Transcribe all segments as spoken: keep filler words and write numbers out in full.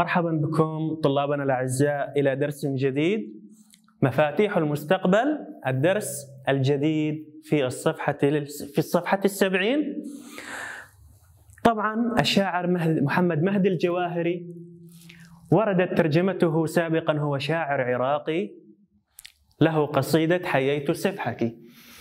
مرحبا بكم طلابنا الأعزاء إلى درس جديد، مفاتيح المستقبل، الدرس الجديد في الصفحة في الصفحة السبعين. طبعا الشاعر محمد مهدي الجواهري وردت ترجمته سابقا، هو شاعر عراقي له قصيدة حييت سفحك.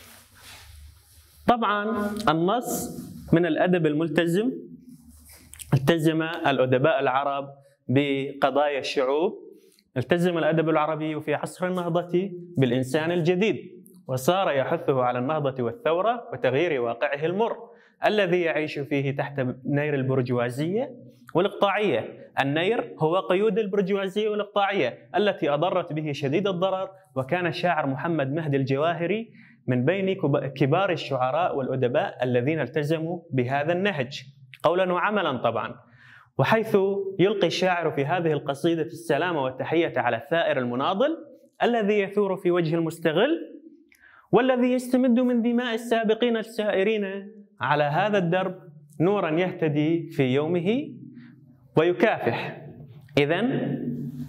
طبعا النص من الأدب الملتزم، التزم الأدباء العرب بقضايا الشعوب، التزم الأدب العربي في عصر النهضة بالإنسان الجديد، وصار يحثه على النهضة والثورة وتغيير واقعه المر الذي يعيش فيه تحت نير البرجوازية والإقطاعية. النير هو قيود البرجوازية والإقطاعية التي أضرت به شديد الضرر، وكان الشاعر محمد مهدي الجواهري من بين كبار الشعراء والأدباء الذين التزموا بهذا النهج قولا وعملا طبعا. وحيث يلقي الشاعر في هذه القصيدة السلام والتحية على الثائر المناضل الذي يثور في وجه المستغل، والذي يستمد من دماء السابقين السائرين على هذا الدرب نورا يهتدي في يومه ويكافح. إذن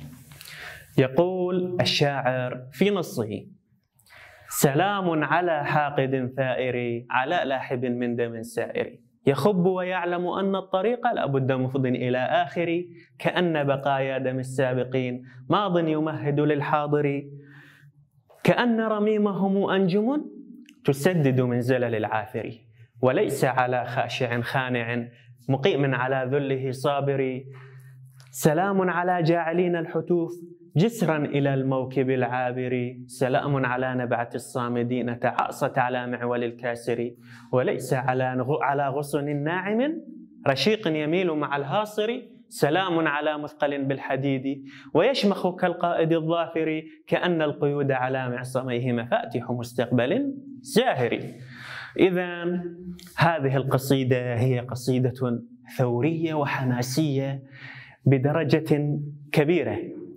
يقول الشاعر في نصه: سلام على حاقد ثائر، على لاحب من دم سائر، يخب ويعلم أن الطريق لابد مفض إلى آخر، كأن بقايا دم السابقين ماض يمهد للحاضر، كأن رميمهم أنجم تسدد من زلل العاثر، وليس على خاشع خانع مقيم على ذله صابر، سلام على جاعلين الحتوف جسرا إلى الموكب العابر، سلام على نبعة الصامدين تعاصت على معول الكاسر، وليس على على غصن ناعم رشيق يميل مع الهاصر، سلام على مثقل بالحديد ويشمخ كالقائد الظافر، كأن القيود على معصميه مفاتيح مستقبل زاهر. إذن هذه القصيدة هي قصيدة ثورية وحماسية بدرجة كبيرة.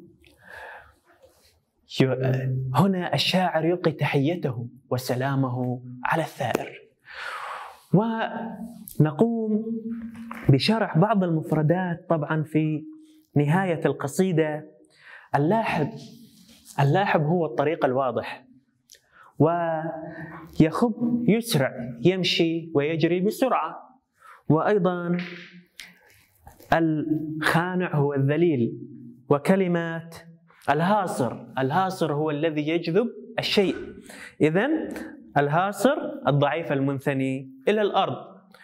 هنا الشاعر يلقي تحيته وسلامه على الثائر، ونقوم بشرح بعض المفردات. طبعا في نهاية القصيدة اللاحب اللاحب هو الطريق الواضح، ويخب يسرع، يمشي ويجري بسرعة، وأيضا الخانع هو الذليل، وكلمات الهاصر الهاصر هو الذي يجذب الشيء. إذن الهاصر الضعيف المنثني إلى الأرض،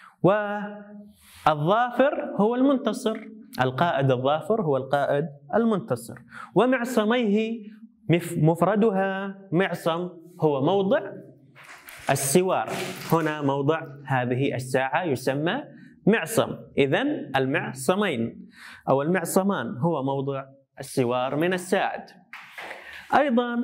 والظافر هو المنتصر، القائد الظافر هو القائد المنتصر. ومعصميه مفردها معصم هو موضع السوار، هنا موضع هذه الساعة يسمى معصم. إذن المعصمين أو المعصمان هو موضع السوار من الساعد. أيضا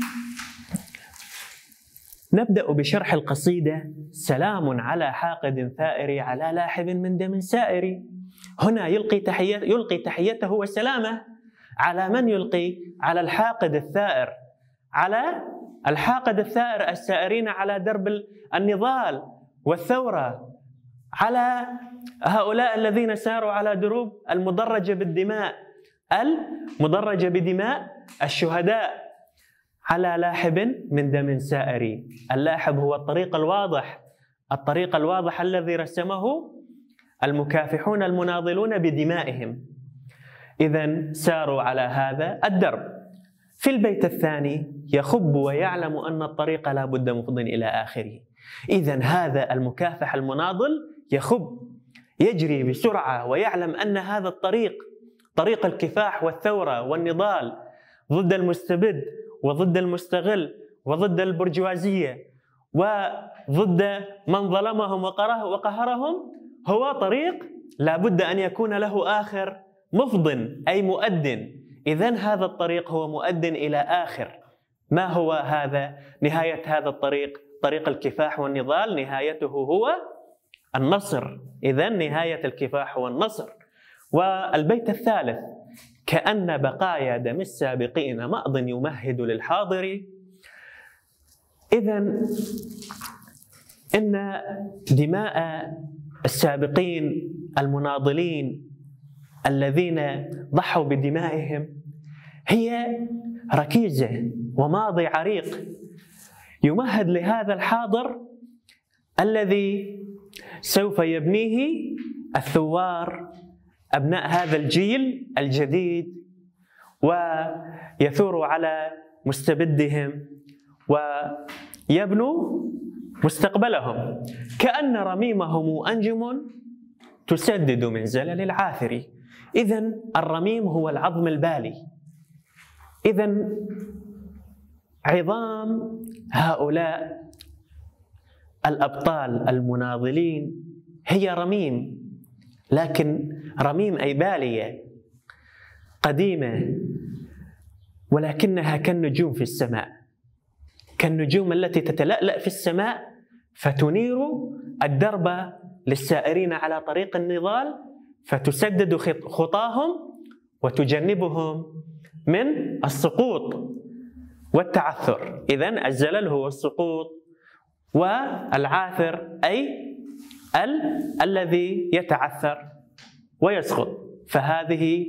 نبدأ بشرح القصيدة: سلام على حاقد ثائر، على لاحب من دم سائر. هنا يلقي تحية يلقي تحيته وسلامه على من يلقي؟ على الحاقد الثائر، على الحاقد الثائر السائرين على درب النضال والثورة، على هؤلاء الذين ساروا على دروب المدرجة بالدماء المدرجة بدماء الشهداء، على لاحب من دم سائر. اللاحب هو الطريق الواضح، الطريق الواضح الذي رسمه المكافحون المناضلون بدمائهم. إذن ساروا على هذا الدرب. في البيت الثاني: يخب ويعلم أن الطريق لا بد مفض إلى آخره. إذن هذا المكافح المناضل يخب، يجري بسرعة، ويعلم أن هذا الطريق طريق الكفاح والثورة والنضال ضد المستبد وضد المستغل وضد البرجوازية وضد من ظلمهم وقهرهم، هو طريق لا بد أن يكون له آخر مفض أي مؤد. إذن هذا الطريق هو مؤد إلى آخر. ما هو هذا؟ نهاية هذا الطريق طريق الكفاح والنضال نهايته هو النصر. إذن نهاية الكفاح هو النصر. والبيت الثالث: كأن بقايا دم السابقين ماض يمهد للحاضر. إذن إن دماء السابقين المناضلين الذين ضحوا بدمائهم هي ركيزة وماضي عريق يمهد لهذا الحاضر الذي سوف يبنيه الثوار أبناء هذا الجيل الجديد ويثوروا على مستبدهم ويبنوا مستقبلهم، كأن رميمهم أنجم تسدد من زلل العاثر. إذن الرميم هو العظم البالي. إذن عظام هؤلاء الأبطال المناضلين هي رميم، لكن رميم أي بالية قديمة، ولكنها كالنجوم في السماء، كالنجوم التي تتلألأ في السماء فتنير الدرب للسائرين على طريق النضال، فتسدد خطاهم وتجنبهم من السقوط والتعثر. إذن الزلل هو السقوط، والعاثر أي ال الذي يتعثر ويسقط. فهذه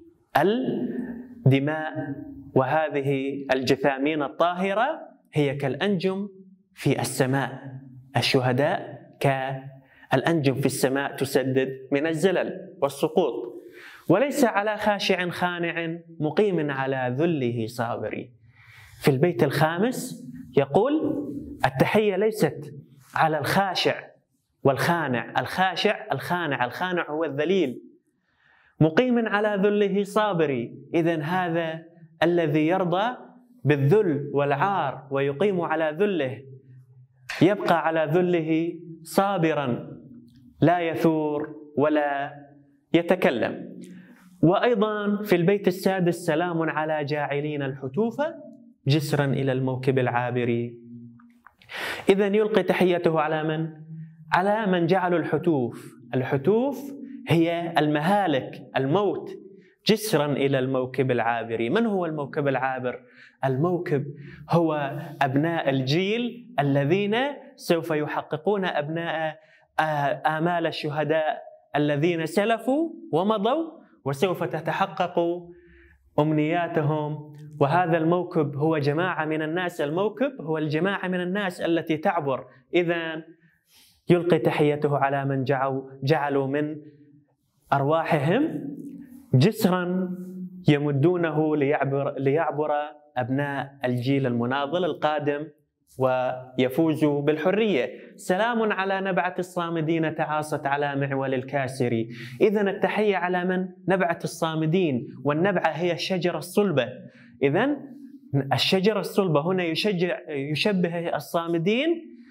الدماء وهذه الجثامين الطاهرة هي كالأنجم في السماء، الشهداء كالأنجم في السماء تسدد من الزلل والسقوط. وليس على خاشع خانع مقيم على ذله صابر. في البيت الخامس يقول التحية ليست على الخاشع والخانع، الخاشع الخانع، الخانع هو الذليل، مقيم على ذله صابر. إذن هذا الذي يرضى بالذل والعار ويقيم على ذله، يبقى على ذله صابرا لا يثور ولا يتكلم. وأيضا في البيت السادس سلام على جاعلين الحتوف جسرا إلى الموكب العابر. إذن يلقي تحيته على من؟ على من جعلوا الحتوف. الحتوف هي المهالك، الموت، جسرا إلى الموكب العابر. من هو الموكب العابر؟ الموكب هو أبناء الجيل الذين سوف يحققون أبناء آمال الشهداء الذين سلفوا ومضوا، وسوف تتحقق أمنياتهم. وهذا الموكب هو جماعة من الناس، الموكب هو الجماعة من الناس التي تعبر. إذن يلقي تحيته على من جعلوا من أرواحهم جسرا يمدونه ليعبر, ليعبر أبناء الجيل المناضل القادم ويفوزوا بالحرية. سلام على نبعة الصامدين تعاصت على معول الكاسر. إذن التحية على من؟ نبعة الصامدين، والنبعة هي الشجرة الصلبة. إذن الشجرة الصلبة هنا يشجع يشبه الصامدين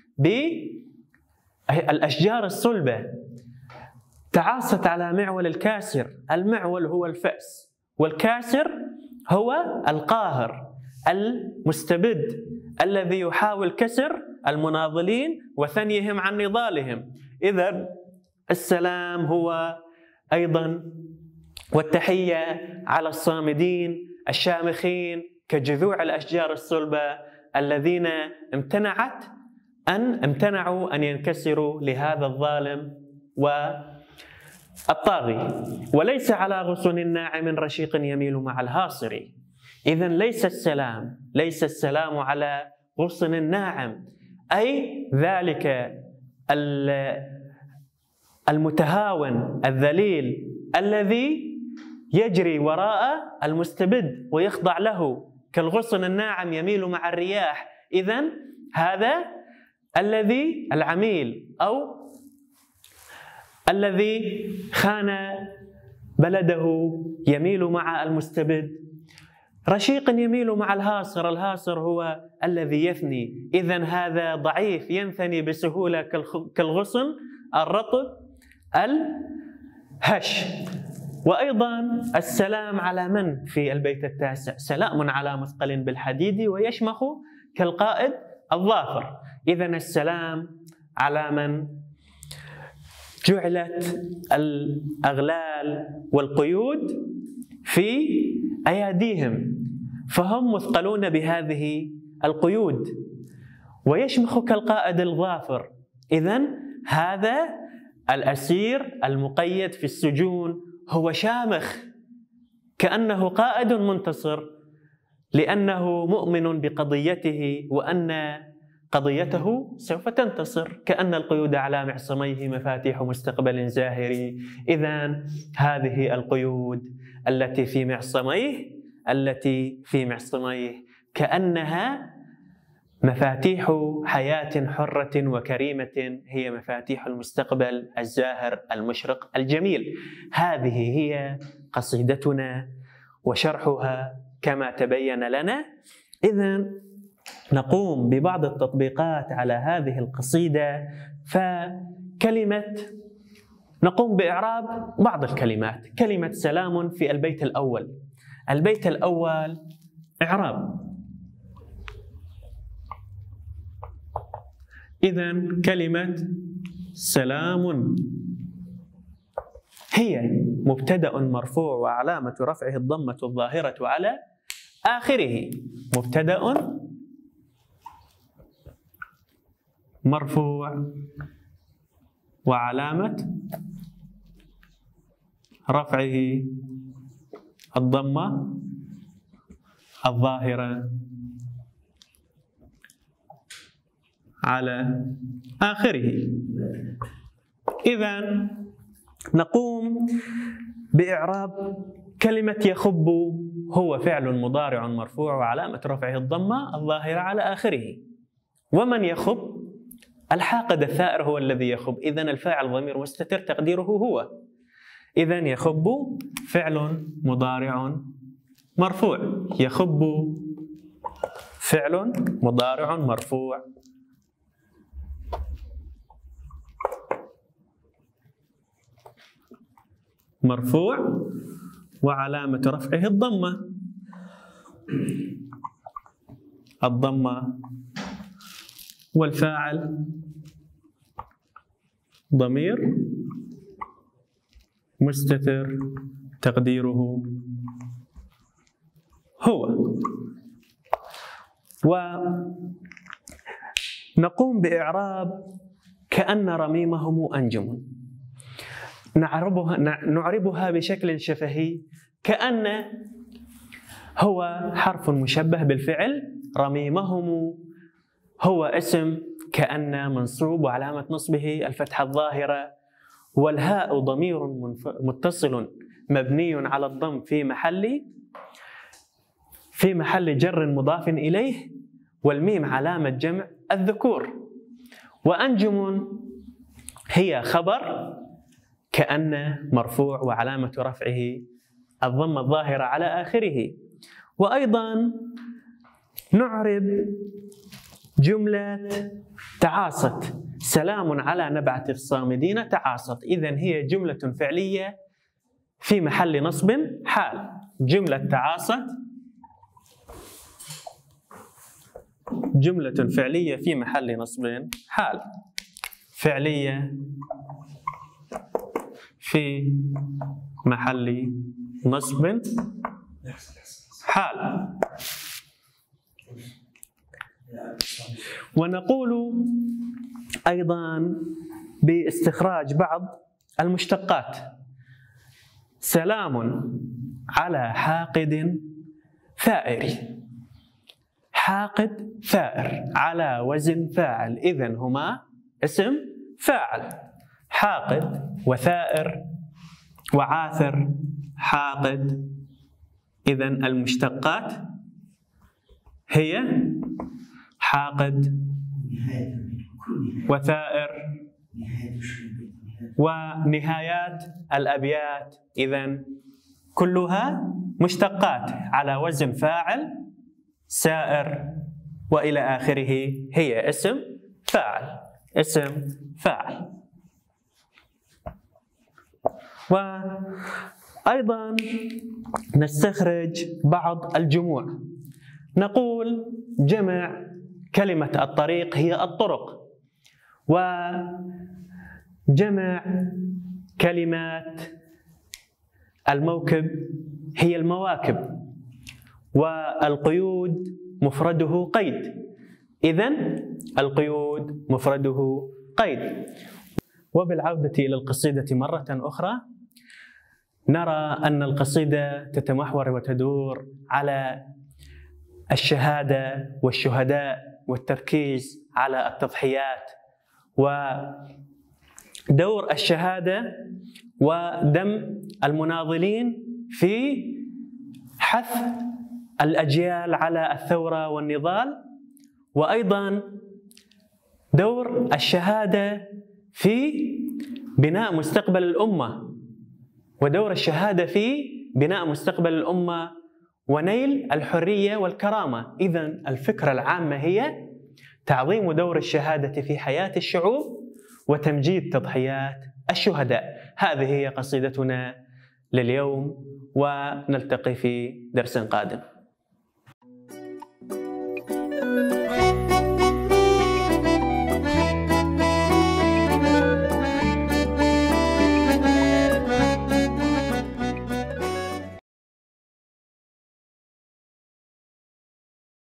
بالأشجار الصلبة. تعاصت على معول الكاسر، المعول هو الفأس، والكاسر هو القاهر المستبد الذي يحاول كسر المناضلين وثنيهم عن نضالهم. إذن السلام هو أيضا والتحية على الصامدين الشامخين كجذوع الأشجار الصلبة الذين امتنعت أن امتنعوا أن ينكسروا لهذا الظالم والطاغي. وليس على غصن ناعم رشيق يميل مع الهاصر. إذن ليس السلام ليس السلام على غصن ناعم، أي ذلك المتهاون الذليل الذي يجري وراء المستبد ويخضع له كالغصن الناعم يميل مع الرياح. إذن هذا الذي العميل أو الذي خان بلده يميل مع المستبد. رشيق يميل مع الهاصر، الهاصر هو الذي يثني. إذن هذا ضعيف ينثني بسهولة كالغصن الرطب الهش. وأيضا السلام على من في البيت التاسع؟ سلام على مثقل بالحديد ويشمخ كالقائد الظافر. إذن السلام على من جعلت الأغلال والقيود في أيديهم، فهم مثقلون بهذه القيود، ويشمخ كالقائد الظافر. إذن هذا الأسير المقيد في السجون هو شامخ كأنه قائد منتصر، لأنه مؤمن بقضيته وأن قضيته سوف تنتصر، كأن القيود على معصميه مفاتيح مستقبل زاهر. إذن هذه القيود التي في معصميه التي في معصميه كأنها مفاتيح حياة حرة وكريمة، هي مفاتيح المستقبل الزاهر المشرق الجميل. هذه هي قصيدتنا وشرحها كما تبين لنا. إذن نقوم ببعض التطبيقات على هذه القصيدة. فكلمة نقوم بإعراب بعض الكلمات. كلمة سلام في البيت الأول. البيت الأول إعراب. إذن كلمة سلام هي مبتدأ مرفوع وعلامة رفعه الضمة الظاهرة على آخره. مبتدأ مرفوع وعلامة رفعه الضمة الظاهرة على آخره. إذن نقوم بإعراب كلمة يخب. هو فعل مضارع مرفوع وعلامة رفعه الضمة الظاهرة على آخره. ومن يخب؟ الحاقد الثائر هو الذي يخب. إذن الفاعل ضمير مستتر تقديره هو. إذن يخب فعل مضارع مرفوع. يخب فعل مضارع مرفوع مرفوع وعلامة رفعه الضمة الضمة والفاعل ضمير مستتر تقديره هو. ونقوم بإعراب كأن رميمهم أنجم. نعربها نعربها بشكل شفهي. كأن هو حرف مشبه بالفعل. رميمهم هو اسم كأن منصوب وعلامة نصبه الفتحة الظاهرة، والهاء ضمير متصل مبني على الضم في محل في محل جر مضاف إليه، والميم علامة جمع الذكور. وأنجم هي خبر كأن مرفوع وعلامة رفعه الضمة الظاهرة على آخره. وأيضا نعرب جملة تعاصت. سلام على نبعة الصامدين تعاصت. إذن هي جملة فعلية في محل نصب حال. جملة تعاصت جملة فعلية في محل نصب حال. فعلية في محل نصب حال. ونقول أيضا باستخراج بعض المشتقات. سلام على حاقد ثائر. حاقد ثائر على وزن فاعل. إذن هما اسم فاعل. حاقد وثائر وعاثر حاقد. إذن المشتقات هي حاقد وثائر ونهايات الأبيات. إذن كلها مشتقات على وزن فاعل سائر وإلى آخره. هي اسم فاعل اسم فاعل. وأيضا نستخرج بعض الجموع. نقول جمع كلمة الطريق هي الطرق، وجمع كلمات الموكب هي المواكب، والقيود مفرده قيد. إذن القيود مفرده قيد. وبالعودة إلى القصيدة مرة أخرى، نرى أن القصيدة تتمحور وتدور على الشهادة والشهداء والتركيز على التضحيات ودور الشهادة ودم المناضلين في حث الأجيال على الثورة والنضال، وأيضا دور الشهادة في بناء مستقبل الأمة، ودور الشهادة في بناء مستقبل الأمة ونيل الحرية والكرامة. إذن الفكرة العامة هي تعظيم دور الشهادة في حياة الشعوب وتمجيد تضحيات الشهداء. هذه هي قصيدتنا لليوم، ونلتقي في درس قادم.